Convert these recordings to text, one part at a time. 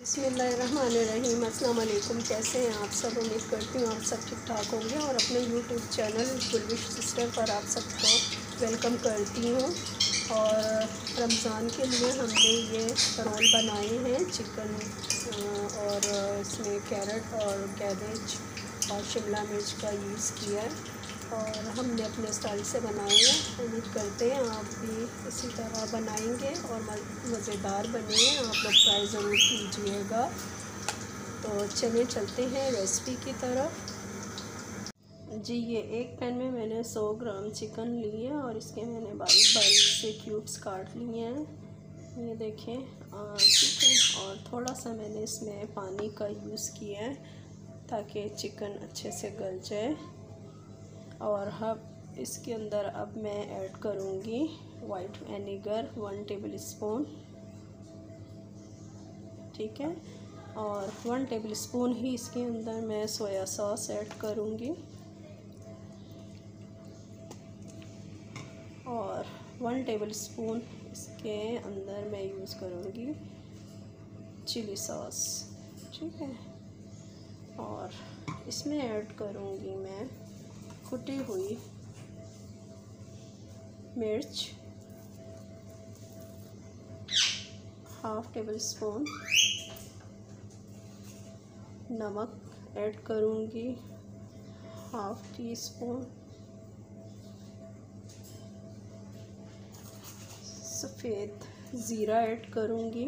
बिस्मिल्लाहिर्रहमानिर्रहीम। अस्सलाम वालेकुम। कैसे हैं आप सब? उम्मीद करती हूँ आप सब ठीक ठाक होंगे और अपने यूट्यूब चैनल गुलविश सिस्टर पर आप सबको वेलकम करती हूँ। और रमज़ान के लिए हमने ये रोल बनाए हैं चिकन और इसमें कैरेट और कैबेज और शिमला मिर्च का यूज़ किया है और हमने अपने स्टाइल से बनाए हैं। उम्मीद करते हैं आप भी इसी तरह बनाएंगे और मज़ेदार बनेंगे। आप लोग ट्राई ज़रूर कीजिएगा। तो चलिए चलते हैं रेसिपी की तरफ। जी, ये एक पैन में मैंने 100 ग्राम चिकन लिए और इसके मैंने बारीक बारीक से क्यूब्स काट लिए हैं, ये देखें। ठीक है। और थोड़ा सा मैंने इसमें पानी का यूज़ किया है ताकि चिकन अच्छे से गल जाए। और अब इसके अंदर अब मैं ऐड करूँगी वाइट विनेगर 1 टेबल स्पून। ठीक है। और 1 टेबल स्पून ही इसके अंदर मैं सोया सॉस ऐड करूँगी और 1 टेबल स्पून इसके अंदर मैं यूज़ करूँगी चिली सॉस। ठीक है। और इसमें ऐड करूँगी मैं कुटी हुई मिर्च 1/2 टेबल स्पून, नमक ऐड करूँगी 1/2 टी स्पून, सफ़ेद ज़ीरा ऐड करूँगी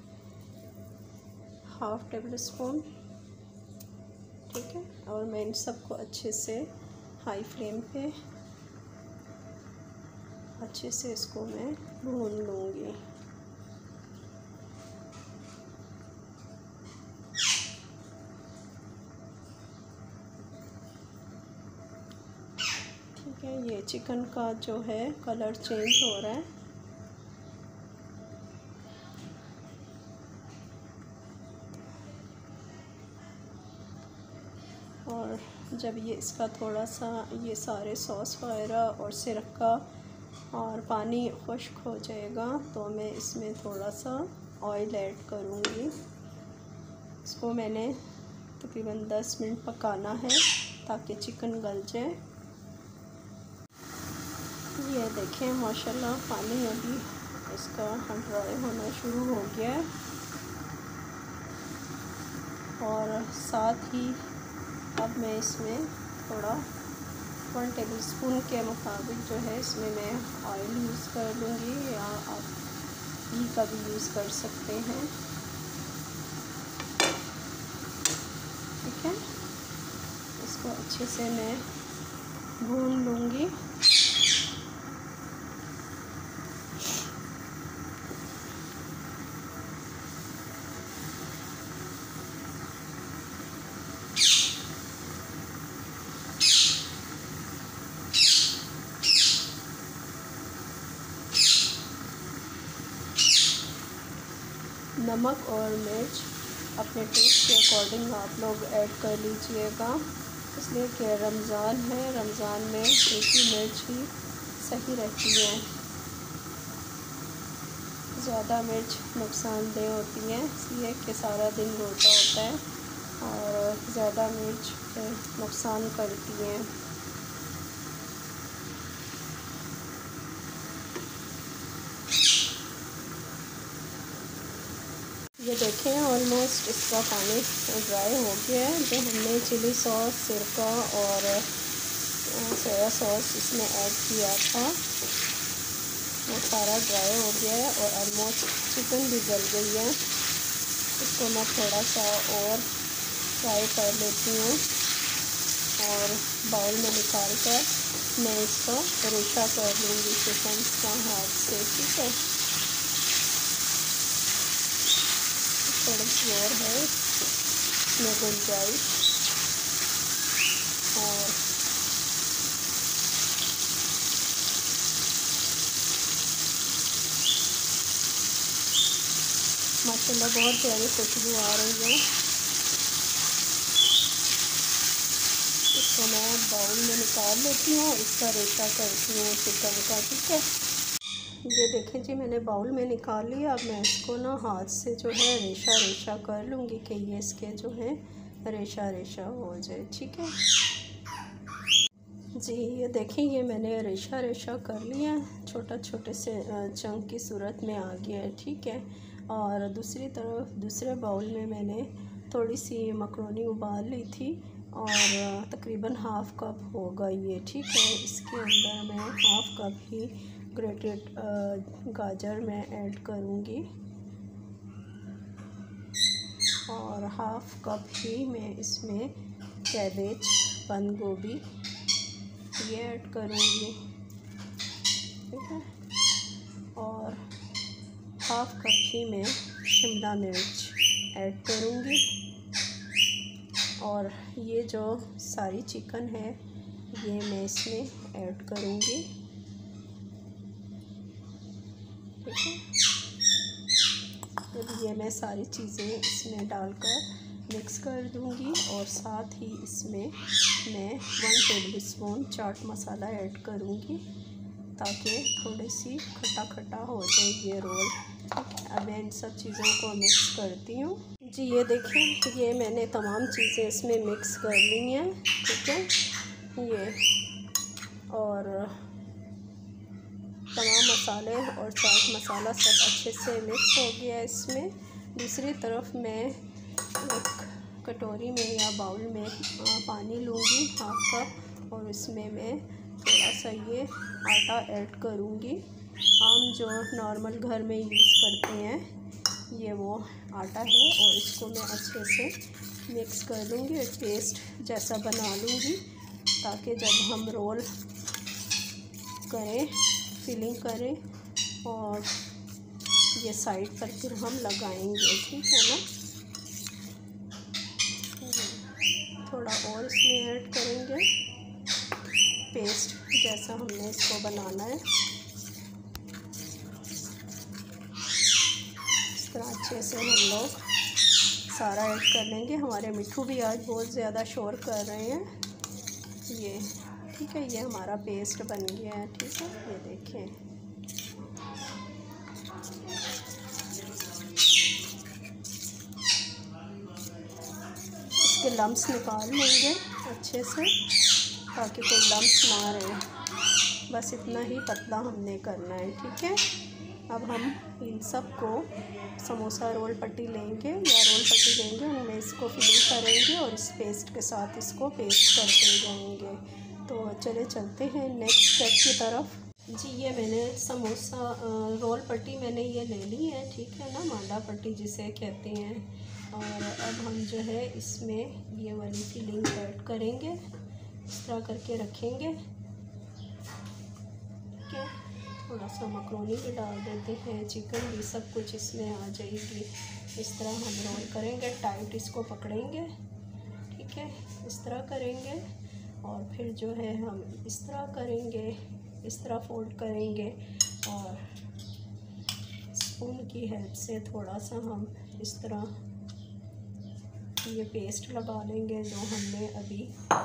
1/2 टेबल स्पून। ठीक है। और मैं इन सबको अच्छे से हाई फ्लेम पे अच्छे से इसको मैं भून लूँगी। ठीक है। ये चिकन का जो है कलर चेंज हो रहा है। और जब ये इसका थोड़ा सा ये सारे सॉस वगैरह और सिरप का और पानी खुश्क हो जाएगा तो मैं इसमें थोड़ा सा ऑयल ऐड करूँगी। इसको मैंने तकरीबन 10 मिनट पकाना है ताकि चिकन गल जाए। ये देखें माशाल्लाह पानी अभी इसका ड्राई होना शुरू हो गया है। और साथ ही अब मैं इसमें थोड़ा 1 टेबल स्पून के मुताबिक जो है इसमें मैं ऑयल यूज़ कर लूँगी या आप घी का भी यूज़ कर सकते हैं। ठीक है। इसको अच्छे से मैं भून लूँगी। नमक और मिर्च अपने टेस्ट के अकॉर्डिंग आप लोग ऐड कर लीजिएगा, इसलिए कि रमज़ान है, रमज़ान में एक ही मिर्च ही सही रहती है। ज़्यादा मिर्च नुकसानदेह होती है, इसलिए कि सारा दिन रोज़ा होता है और ज़्यादा मिर्च नुकसान करती है। ये देखें ऑलमोस्ट इसका पानी ड्राई हो गया है। जो हमने चिली सॉस, सिरका और सोया सॉस इसमें ऐड किया था वो सारा ड्राई हो गया है और ऑलमोस्ट चिकन भी गल गई है। इसको मैं थोड़ा सा और फ्राई कर लेती हूँ और बाउल में निकाल कर मैं इसको रेशा कर लूँगी चिकन का हाथ से। ठीक है। थोड़ा सी और है इसमें गुंजाइश। और माशाल्लाह बहुत प्यारी खुशबू आ रही है। इसको मैं बाउल में निकाल लेती हूँ, इसका रेशा करती हूँ चिकन का। ठीक है। ये देखें जी, मैंने बाउल में निकाल लिया। अब मैं इसको ना हाथ से जो है रेशा रेशा कर लूँगी कि ये इसके जो है रेशा रेशा हो जाए। ठीक है जी, ये देखें, ये मैंने रेशा रेशा कर लिया, छोटा छोटे से चंक की सूरत में आ गया है। ठीक है, और दूसरी तरफ दूसरे बाउल में मैंने थोड़ी सी मकरोनी उबाल ली थी और तकरीबन हाफ़ कप होगा ये। ठीक है, इसके अंदर मैं हाफ़ कप ही ग्रेटेड गाजर मैं ऐड करूँगी और हाफ़ कप ही मैं इसमें कैबेज बंद गोभी ये ऐड करूँगी। ठीक है, और हाफ़ कप ही मैं शिमला मिर्च ऐड करूँगी और ये जो सारी चिकन है ये मैं इसमें ऐड करूँगी। ठीक है, तो ये मैं सारी चीज़ें इसमें डालकर मिक्स कर दूँगी और साथ ही इसमें मैं 1 टेबलस्पून चाट मसाला ऐड करूँगी ताकि थोड़ी सी खट्टा खट्टा हो जाए ये रोल। अब मैं इन सब चीज़ों को मिक्स करती हूँ जी। ये देखें, ये मैंने तमाम चीज़ें इसमें मिक्स कर ली हैं। ठीक है, ये और तमाम मसाले और चाट मसाला सब अच्छे से मिक्स हो गया है इसमें। दूसरी तरफ मैं एक कटोरी में या बाउल में पानी लूँगी हाफ़ कप और इसमें मैं थोड़ा सा ये आटा ऐड करूँगी। हम जो नॉर्मल घर में यूज़ करते हैं ये वो आटा है और इसको मैं अच्छे से मिक्स कर लूँगी और पेस्ट जैसा बना लूँगी ताकि जब हम रोल करें, फिलिंग करें और ये साइड पर फिर हम लगाएंगे। ठीक है ना, थोड़ा और इसमें ऐड करेंगे पेस्ट जैसा हमने इसको बनाना है। इस तरह अच्छे से हम लोग सारा ऐड कर लेंगे। हमारे मिट्ठू भी आज बहुत ज़्यादा शोर कर रहे हैं ये। ठीक है, ये हमारा पेस्ट बन गया है। ठीक है, ये देखें, इसके लम्स निकाल लेंगे अच्छे से ताकि कोई लम्स ना रहे। बस इतना ही पतला हमने करना है। ठीक है, अब हम इन सब को समोसा रोल पट्टी लेंगे या रोल पट्टी लेंगे, उनमें इसको फिलिंग करेंगे और इस पेस्ट के साथ इसको पेस्ट करते जाएंगे। तो चले चलते हैं नेक्स्ट स्टेप की तरफ जी। ये मैंने समोसा रोल पट्टी मैंने ये ले ली है। ठीक है ना, मांडा पट्टी जिसे कहते हैं। और अब हम जो है इसमें ये वाली फिलिंग ऐड करेंगे, इस तरह करके रखेंगे। ठीक है, थोड़ा सा मकरोनी भी डाल देते हैं, चिकन भी, सब कुछ इसमें आ जाएगी। इस तरह हम रोल करेंगे, टाइट इसको पकड़ेंगे। ठीक है, इस तरह करेंगे और फिर जो है हम इस तरह करेंगे, इस तरह फोल्ड करेंगे और स्पून की हेल्प से थोड़ा सा हम इस तरह ये पेस्ट लगा लेंगे जो हमने अभी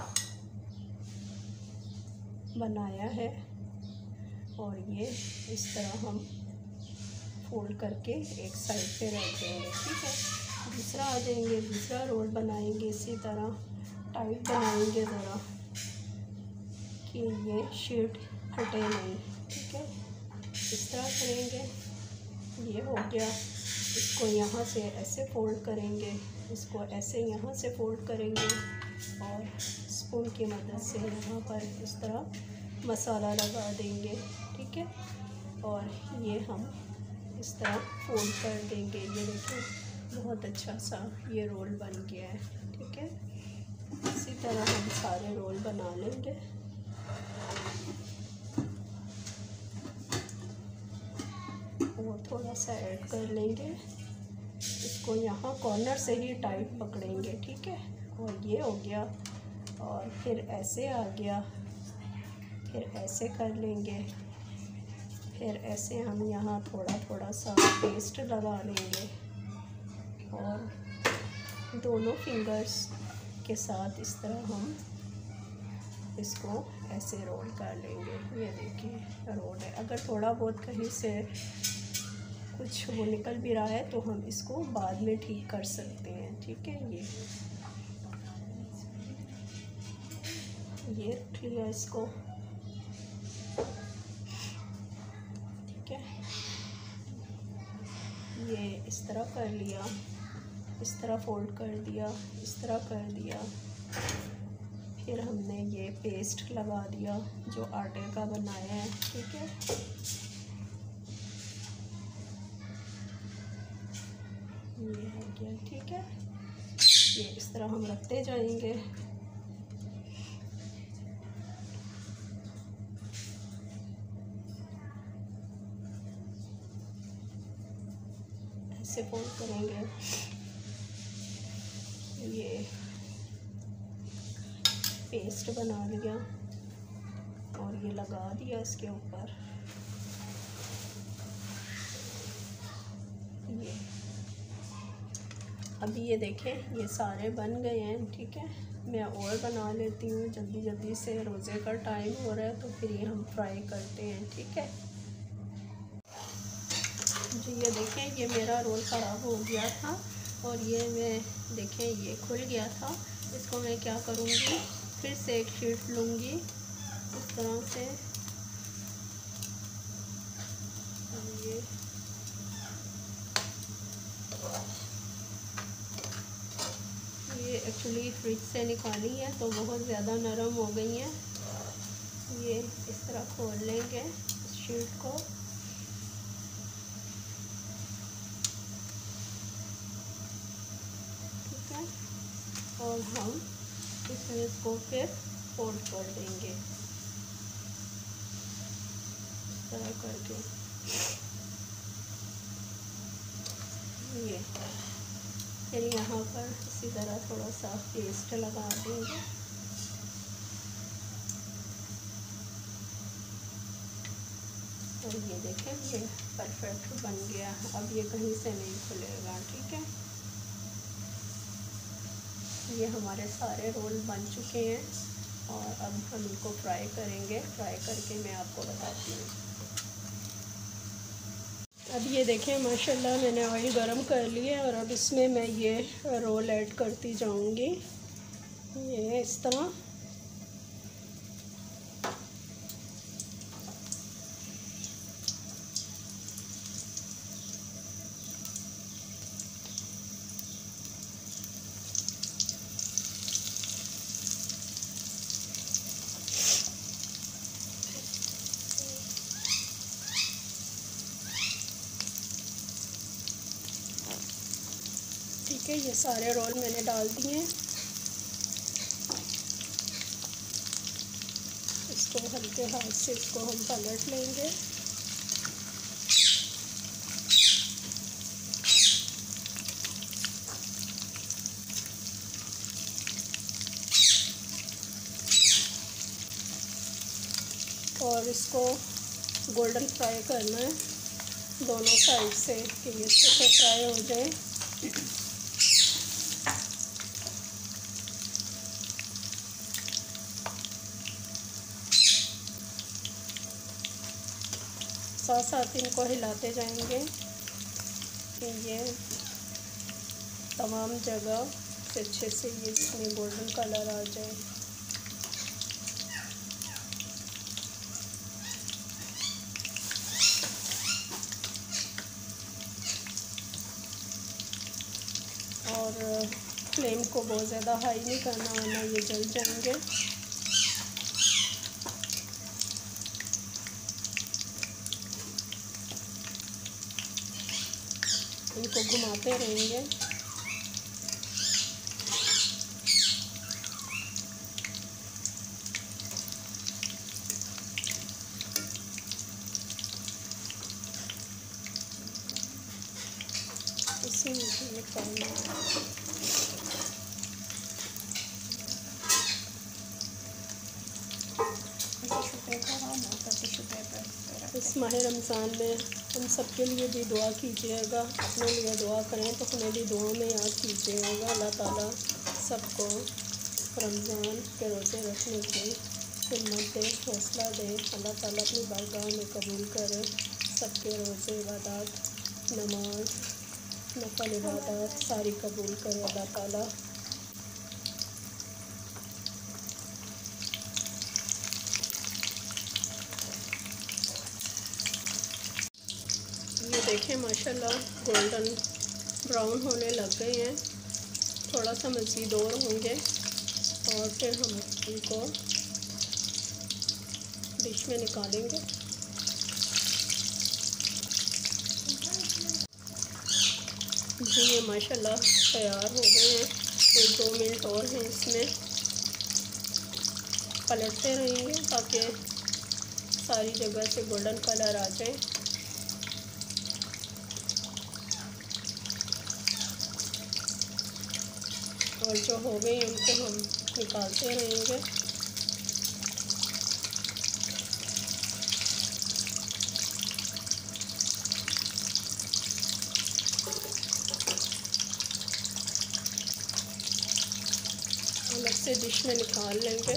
बनाया है और ये इस तरह हम फोल्ड करके एक साइड पे रख देंगे। ठीक है, दूसरा आ जाएंगे, दूसरा रोल बनाएंगे, इसी तरह टाइट बनाएंगे ज़रा कि ये शीट फटे नहीं। ठीक है, इस तरह करेंगे। ये हो गया, इसको यहाँ से ऐसे फोल्ड करेंगे, इसको ऐसे यहाँ से फोल्ड करेंगे और स्पून की मदद से यहाँ पर इस तरह मसाला लगा देंगे। ठीक है, और ये हम इस तरह फोल्ड कर देंगे। ये देखिए बहुत अच्छा सा ये रोल बन गया है। ठीक है, इसी तरह हम सारे रोल बना लेंगे। और थोड़ा सा ऐड कर लेंगे, इसको यहाँ कॉर्नर से ही टाइट पकड़ेंगे। ठीक है, और ये हो गया और फिर ऐसे आ गया, फिर ऐसे कर लेंगे, फिर ऐसे हम यहाँ थोड़ा थोड़ा सा पेस्ट लगा लेंगे और दोनों फिंगर्स के साथ इस तरह हम इसको ऐसे रोल कर लेंगे। ये देखिए रोल है। अगर थोड़ा बहुत कहीं से कुछ वो निकल भी रहा है तो हम इसको बाद में ठीक कर सकते हैं। ठीक है, ये रख लिया इसको। ठीक है, ये इस तरह कर लिया, इस तरह फोल्ड कर दिया, इस तरह कर दिया। फिर हमने ये पेस्ट लगा दिया जो आटे का बनाया है। ठीक है, ये हो गया। ठीक है, ये इस तरह हम रखते जाएंगे। ऐसे फोल्ड करेंगे। ये पेस्ट बना लिया और ये लगा दिया इसके ऊपर। ये अभी ये देखें ये सारे बन गए हैं। ठीक है, मैं और बना लेती हूँ जल्दी जल्दी से, रोज़े का टाइम हो रहा है तो फिर ये हम फ्राई करते हैं। ठीक है जी, ये देखें ये मेरा रोल ख़राब हो गया था और ये मैं देखें ये खुल गया था। इसको मैं क्या करूँगी, फिर से एक शीट लूँगी इस तरह से। ये एक्चुअली फ्रिज से निकाली है तो बहुत ज़्यादा नरम हो गई है। ये इस तरह खोल लेंगे इस शीट को। ठीक है, और हम इसमें इसको फिर फोल्ड कर देंगे इस तरह करके। ये फिर यहाँ पर इसी तरह थोड़ा सा पेस्ट लगा देंगे। और ये देखें ये परफेक्ट बन गया। अब ये कहीं से नहीं खुलेगा। ठीक है, ये हमारे सारे रोल बन चुके हैं और अब हम इनको फ्राई करेंगे। फ्राई करके मैं आपको बताती हूँ। अब ये देखें माशाल्लाह मैंने ऑयल गरम कर लिया और अब इसमें मैं ये रोल ऐड करती जाऊँगी। ये इस तरह ठीक है, ये सारे रोल मैंने डाल दिए। इसको हल्के हाथ से इसको हम पलट लेंगे। और इसको गोल्डन फ्राई करना है दोनों साइड से कि ये अच्छे से फ्राई हो जाए। साथ साथ इनको हिलाते जाएंगे कि ये तमाम जगह से अच्छे से ये इसमें गोल्डन कलर आ जाए। और फ्लेम को बहुत ज़्यादा हाई नहीं करना वरना ये जल जाएंगे। इनको घुमाते रहेंगे। इसी में निकालना है। इस माह रमज़ान में हम सब के लिए भी दुआ कीजिएगा, अपने लिए दुआ करें तो हमें भी दुआ में याद कीजिएगा। अल्लाह ताला सबको रमज़ान के रोज़े रखने की हिम्मत दे, हौसला दे। अल्लाह ताला अपनी बारगाह में कबूल करे सबके रोज़े, इबादत, नमाज, नफल इबादत सारी कबूल करे अल्लाह ताला। ये देखें माशाल्लाह गोल्डन ब्राउन होने लग गए हैं। थोड़ा सा मज़ीद और होंगे और फिर हम इनको डिश में निकालेंगे। जी ये माशाल्लाह तैयार हो गए हैं। 1-2 मिनट और हैं, इसमें पलटते रहेंगे ताकि सारी जगह से गोल्डन कलर आ जाए। और जो हो गए उनको हम निकालते रहेंगे। अलग से डिश में निकाल लेंगे।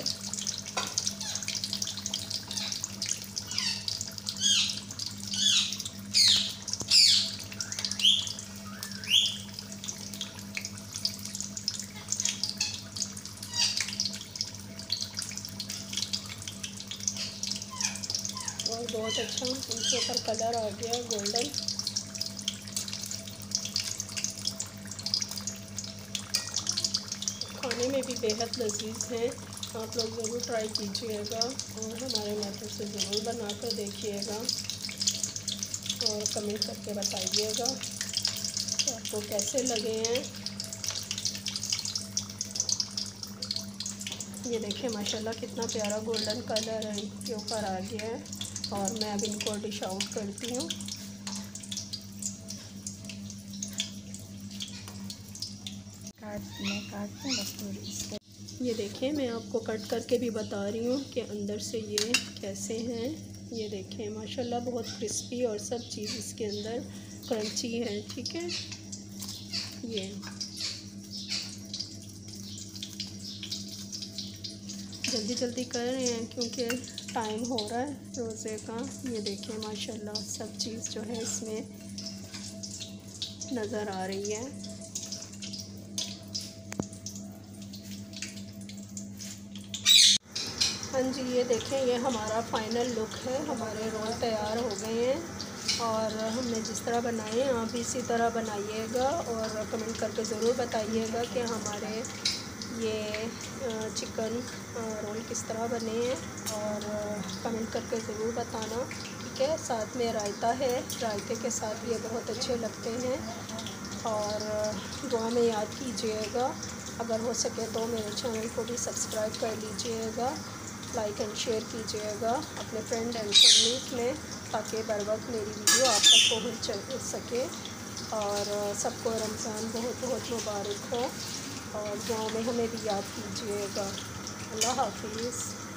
और बहुत अच्छा उनके ऊपर कलर आ गया गोल्डन। खाने में भी बेहद लजीज हैं। आप लोग ज़रूर ट्राई कीजिएगा और हमारे मेथड से ज़रूर बना कर देखिएगा और कमेंट करके बताइएगा कि आपको कैसे लगे हैं। ये देखिए माशाल्लाह कितना प्यारा गोल्डन कलर इनके ऊपर आ गया है। और मैं अब इनको डिश आउट करती हूँ। काटते बस थोड़ी। ये देखें मैं आपको कट करके भी बता रही हूँ कि अंदर से ये कैसे हैं। ये देखें माशाल्लाह बहुत क्रिस्पी और सब चीज़ इसके अंदर क्रंची है। ठीक है, ये जल्दी जल्दी कर रहे हैं क्योंकि टाइम हो रहा है रोज़े का। ये देखें माशाल्लाह सब चीज़ जो है इसमें नज़र आ रही है। हाँ जी ये देखें ये हमारा फ़ाइनल लुक है। हमारे रोल तैयार हो गए हैं और हमने जिस तरह बनाए हैं आप भी इसी तरह बनाइएगा और कमेंट करके ज़रूर बताइएगा कि हमारे ये चिकन रोल किस तरह बने हैं और कमेंट करके ज़रूर बताना। ठीक है, साथ में रायता है, रायते के साथ ये बहुत अच्छे लगते हैं। और दुआ में याद कीजिएगा, अगर हो सके तो मेरे चैनल को भी सब्सक्राइब कर लीजिएगा, लाइक एंड शेयर कीजिएगा अपने फ्रेंड एंड फैमिली में ताकि बर वक्त मेरी वीडियो आप तक पहुँच सके। और सबको रमज़ान बहुत बहुत मुबारक हो और दुआओं में हमें भी याद कीजिएगा। अल्लाह हाफिज़।